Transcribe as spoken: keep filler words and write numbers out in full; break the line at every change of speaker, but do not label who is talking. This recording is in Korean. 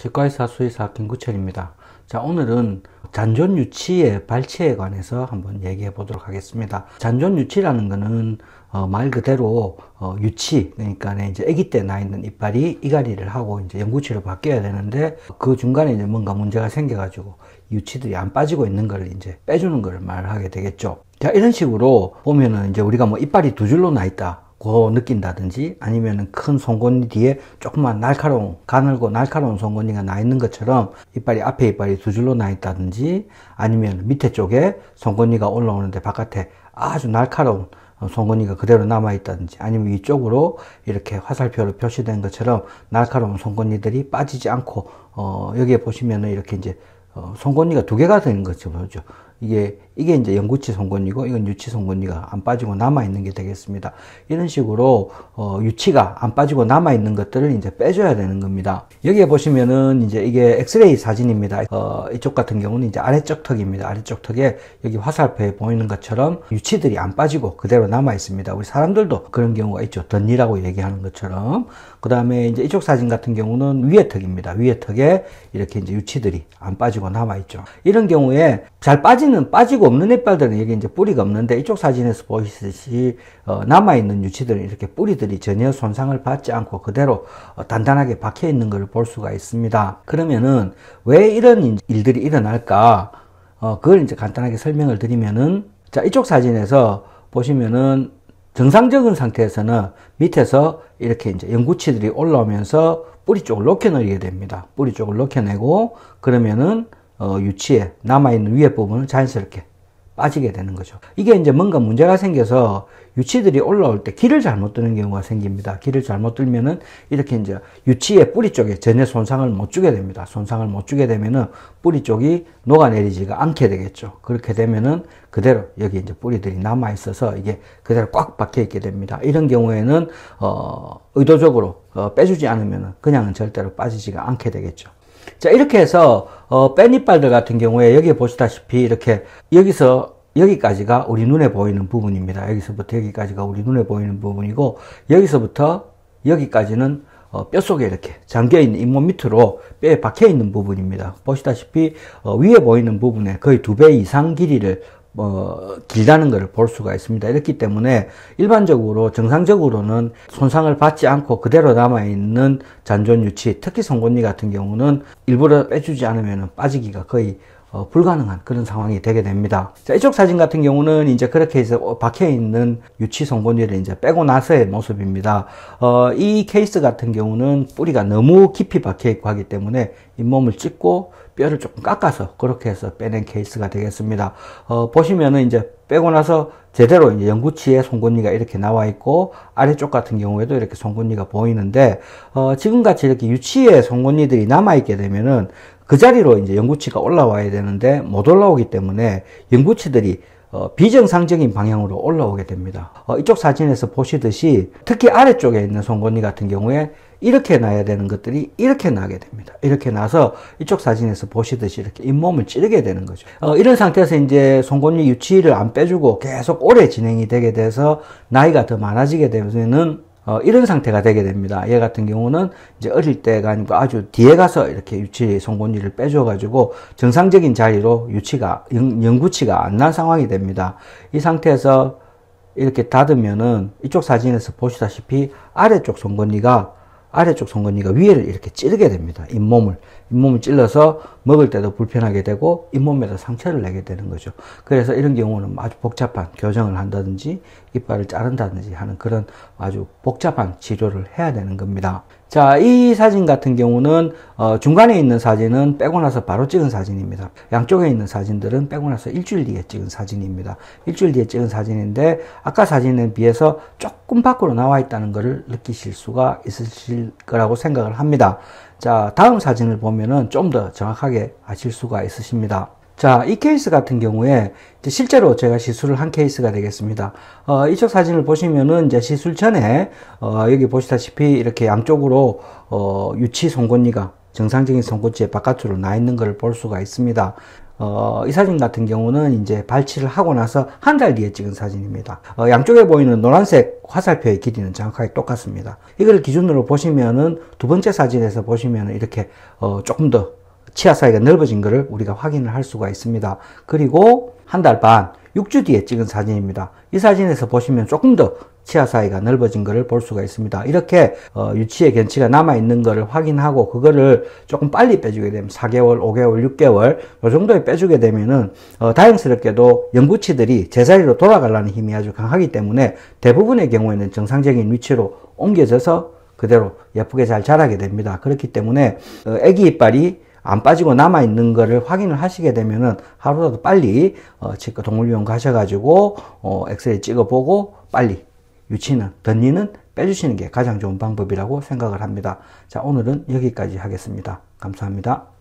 치과의사 수의사 김구철입니다. 자, 오늘은 잔존 유치의 발치에 관해서 한번 얘기해 보도록 하겠습니다. 잔존 유치라는 거는 어, 말 그대로 어, 유치, 그러니까 이제 아기 때 나 있는 이빨이 이갈이를 하고 이제 영구치로 바뀌어야 되는데 그 중간에 이제 뭔가 문제가 생겨가지고 유치들이 안 빠지고 있는 걸 이제 빼주는 걸 말하게 되겠죠. 자, 이런 식으로 보면은 이제 우리가 뭐 이빨이 두 줄로 나 있다 고 느낀다든지, 아니면은 큰 송곳니 뒤에 조그만 날카로운, 가늘고 날카로운 송곳니가 나 있는 것처럼 이빨이, 앞에 이빨이 두 줄로 나 있다든지, 아니면 밑에 쪽에 송곳니가 올라오는데 바깥에 아주 날카로운 송곳니가 그대로 남아 있다든지, 아니면 위쪽으로 이렇게 화살표로 표시된 것처럼 날카로운 송곳니들이 빠지지 않고, 어, 여기에 보시면은 이렇게 이제 어, 송곳니가 두 개가 되는 거죠. 보죠. 이게, 이게 이제 영구치 송곳니고, 이건 유치 송곳니가 안 빠지고 남아있는 게 되겠습니다. 이런 식으로, 어, 유치가 안 빠지고 남아있는 것들을 이제 빼줘야 되는 겁니다. 여기에 보시면은 이제 이게 엑스레이 사진입니다. 어, 이쪽 같은 경우는 이제 아래쪽 턱입니다. 아래쪽 턱에 여기 화살표에 보이는 것처럼 유치들이 안 빠지고 그대로 남아있습니다. 우리 사람들도 그런 경우가 있죠. 덧니라고 얘기하는 것처럼. 그 다음에 이제 이쪽 사진 같은 경우는 위에 턱입니다. 위에 턱에 이렇게 이제 유치들이 안 빠지고 남아있죠. 이런 경우에 잘 빠지는, 빠지고 없는 이빨들은 여기 이제 뿌리가 없는데, 이쪽 사진에서 보시듯이 어, 남아있는 유치들은 이렇게 뿌리들이 전혀 손상을 받지 않고 그대로 어, 단단하게 박혀 있는 걸 볼 수가 있습니다. 그러면은 왜 이런 일들이 일어날까? 어, 그걸 이제 간단하게 설명을 드리면은, 자, 이쪽 사진에서 보시면은 정상적인 상태에서는 밑에서 이렇게 이제 영구치들이 올라오면서 뿌리 쪽을 녹여내게 됩니다. 뿌리 쪽을 녹여내고, 그러면은 어, 유치에 남아있는 위에 부분은 자연스럽게 빠지게 되는 거죠. 이게 이제 뭔가 문제가 생겨서 유치들이 올라올 때 길을 잘못 뜨는 경우가 생깁니다. 길을 잘못 들면은 이렇게 이제 유치의 뿌리 쪽에 전혀 손상을 못 주게 됩니다. 손상을 못 주게 되면은 뿌리 쪽이 녹아내리지가 않게 되겠죠. 그렇게 되면은 그대로 여기 이제 뿌리들이 남아 있어서 이게 그대로 꽉 박혀 있게 됩니다. 이런 경우에는 어, 의도적으로 어, 빼주지 않으면은 그냥은 절대로 빠지지가 않게 되겠죠. 자, 이렇게 해서 어, 뺀 이빨들 같은 경우에 여기에 보시다시피 이렇게 여기서 여기까지가 우리 눈에 보이는 부분입니다. 여기서부터 여기까지가 우리 눈에 보이는 부분이고, 여기서부터 여기까지는 어, 뼛속에 이렇게 잠겨있는 잇몸 밑으로 뼈에 박혀있는 부분입니다. 보시다시피 어, 위에 보이는 부분에 거의 두 배 이상 길이를 뭐 길다는 것을 볼 수가 있습니다. 이렇기 때문에 일반적으로 정상적으로는 손상을 받지 않고 그대로 남아있는 잔존 유치, 특히 송곳니 같은 경우는 일부러 빼주지 않으면 빠지기가 거의 어, 불가능한 그런 상황이 되게 됩니다. 자, 이쪽 사진 같은 경우는 이제 그렇게 해서 박혀있는 유치 송곳니를 이제 빼고 나서의 모습입니다. 어, 이 케이스 같은 경우는 뿌리가 너무 깊이 박혀있고 하기 때문에 잇몸을 찢고 뼈를 조금 깎아서 그렇게 해서 빼낸 케이스가 되겠습니다. 어, 보시면은 이제 빼고 나서 제대로 이제 영구치에 송곳니가 이렇게 나와 있고, 아래쪽 같은 경우에도 이렇게 송곳니가 보이는데, 어, 지금같이 이렇게 유치에 송곳니들이 남아있게 되면은 그 자리로 이제 영구치가 올라와야 되는데 못 올라오기 때문에 영구치들이 어, 비정상적인 방향으로 올라오게 됩니다. 어, 이쪽 사진에서 보시듯이 특히 아래쪽에 있는 송곳니 같은 경우에 이렇게 나야 되는 것들이 이렇게 나게 됩니다. 이렇게 나서 이쪽 사진에서 보시듯이 이렇게 잇몸을 찌르게 되는 거죠. 어, 이런 상태에서 이제 송곳니 유치를 안 빼주고 계속 오래 진행이 되게 돼서 나이가 더 많아지게 되면은 어, 이런 상태가 되게 됩니다. 얘 같은 경우는 이제 어릴 때가 아니고 아주 뒤에 가서 이렇게 유치 송곳니를 빼줘가지고 정상적인 자리로 유치가, 영, 영구치가 안 난 상황이 됩니다. 이 상태에서 이렇게 닫으면은 이쪽 사진에서 보시다시피 아래쪽 송곳니가 아래쪽 송곳니가 위에를 이렇게 찌르게 됩니다. 잇몸을. 잇몸을 찔러서 먹을 때도 불편하게 되고 잇몸에다 상처를 내게 되는 거죠. 그래서 이런 경우는 아주 복잡한 교정을 한다든지 이빨을 자른다든지 하는 그런 아주 복잡한 치료를 해야 되는 겁니다. 자, 이 사진 같은 경우는 어, 중간에 있는 사진은 빼고 나서 바로 찍은 사진입니다. 양쪽에 있는 사진들은 빼고 나서 일주일 뒤에 찍은 사진입니다. 일주일 뒤에 찍은 사진인데 아까 사진에 비해서 조금 밖으로 나와 있다는 것을 느끼실 수가 있으실 거라고 생각을 합니다. 자, 다음 사진을 보면은 좀 더 정확하게 아실 수가 있으십니다. 자, 이 케이스 같은 경우에 이제 실제로 제가 시술을 한 케이스가 되겠습니다. 어, 이쪽 사진을 보시면은 이제 시술 전에 어, 여기 보시다시피 이렇게 양쪽으로 어, 유치 송곳니가 정상적인 송곳지에 바깥으로 나 있는 것을 볼 수가 있습니다. 어, 이 사진 같은 경우는 이제 발치를 하고 나서 한 달 뒤에 찍은 사진입니다. 어, 양쪽에 보이는 노란색 화살표의 길이는 정확하게 똑같습니다. 이걸 기준으로 보시면은 두 번째 사진에서 보시면은 이렇게 어, 조금 더 치아 사이가 넓어진 것을 우리가 확인을 할 수가 있습니다. 그리고 한 달 반, 육 주 뒤에 찍은 사진입니다. 이 사진에서 보시면 조금 더 치아 사이가 넓어진 것을 볼 수가 있습니다. 이렇게 어, 유치의 견치가 남아있는 것을 확인하고 그거를 조금 빨리 빼주게 되면 사 개월, 오 개월, 육 개월 이 정도에 빼주게 되면은 어, 다행스럽게도 영구치들이 제자리로 돌아가려는 힘이 아주 강하기 때문에 대부분의 경우에는 정상적인 위치로 옮겨져서 그대로 예쁘게 잘 자라게 됩니다. 그렇기 때문에 어, 애기 이빨이 안 빠지고 남아있는 거를 확인을 하시게 되면은 하루라도 빨리 어, 치과 동물병원 가셔가지고 어, 엑스레이 찍어보고 빨리 유치는, 덧니는 빼주시는 게 가장 좋은 방법이라고 생각을 합니다. 자, 오늘은 여기까지 하겠습니다. 감사합니다.